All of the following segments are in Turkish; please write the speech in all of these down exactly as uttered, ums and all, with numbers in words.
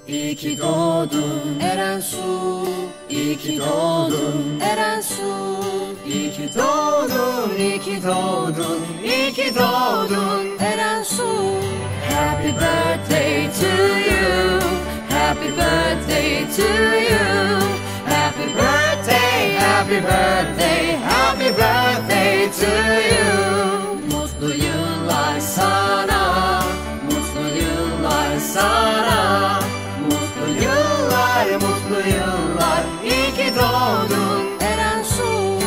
İyi ki doğdun Erensu, iyi ki doğdun Erensu. İyi ki doğdun, iyi ki doğdun, iyi ki doğdun Erensu. Happy birthday to you, happy birthday to you. Happy birthday, happy birthday, happy birthday to you. Mutlu yıllar sana, mutlu yıllar sana. Mutlu yıllar, mutlu yıllar, iyi ki doğdun Erensu.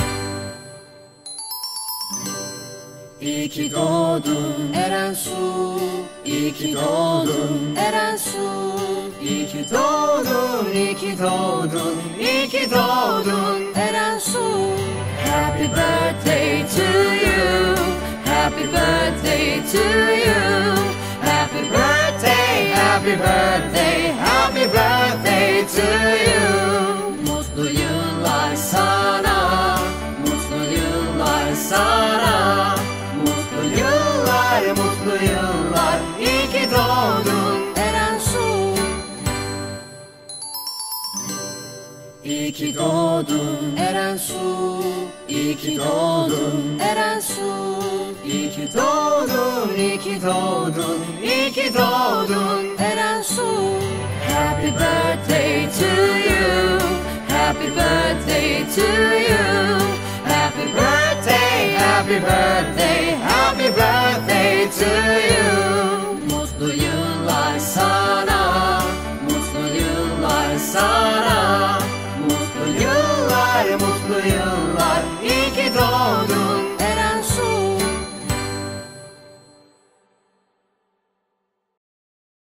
İyi ki doğdun Erensu, iyi ki doğdun Erensu. İyi ki doğdun, iyi ki doğdun, iyi ki doğdun Erensu. Happy birthday to you, happy birthday to you. Happy birthday, happy birthday, happy birthday to you. Mutlu yıllar sana, mutlu yıllar sana. Mutlu yıllar, mutlu yıllar, iyi ki doğdun Erensu. İyi ki doğdun Erensu, iyi ki doğdun Erensu. İyi ki doğdun, iyi ki doğdun, iyi ki doğdun Erensu. Happy birthday to you, happy birthday to you. Happy birthday, happy birthday, happy birthday to you.